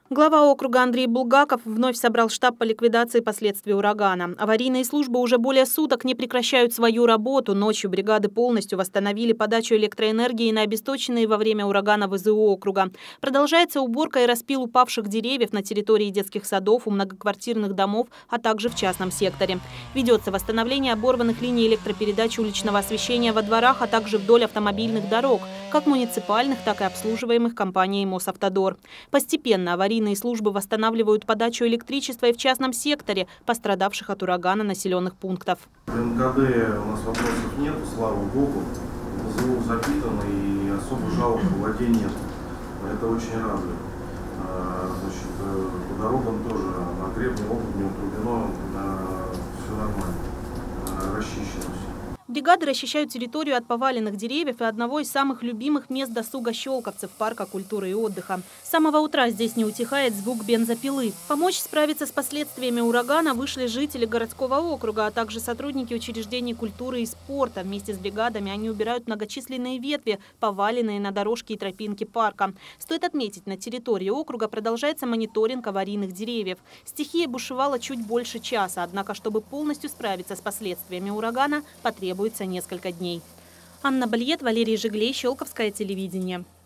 Глава округа Андрей Булгаков вновь собрал штаб по ликвидации последствий урагана. Аварийные службы уже более суток не прекращают свою работу. Ночью бригады полностью восстановили подачу электроэнергии на обесточенные во время урагана ВЗУ округа. Продолжается уборка и распил упавших деревьев на территории детских садов, у многоквартирных домов, а также в частном секторе. Ведется восстановление оборванных линий электропередач уличного освещения во дворах, а также вдоль автомобильных дорог, как муниципальных, так и обслуживаемых компанией Мосавтодор. Постепенно аварийные службы восстанавливают подачу электричества и в частном секторе пострадавших от урагана населенных пунктов. В МКД у нас вопросов нет, слава богу. ВЗУ запитано и особо жалоб по воде нет. Это очень радует. По дорогам тоже на гребне, Обувне, Трубино все нормально, расчищено все. Бригады расчищают территорию от поваленных деревьев и одного из самых любимых мест досуга щелковцев – парка культуры и отдыха. С самого утра здесь не утихает звук бензопилы. Помочь справиться с последствиями урагана вышли жители городского округа, а также сотрудники учреждений культуры и спорта. Вместе с бригадами они убирают многочисленные ветви, поваленные на дорожки и тропинки парка. Стоит отметить, на территории округа продолжается мониторинг аварийных деревьев. Стихия бушевала чуть больше часа, однако, чтобы полностью справиться с последствиями урагана, потребуется несколько дней. Анна Бальет, Валерий Жиглей, Щелковское телевидение.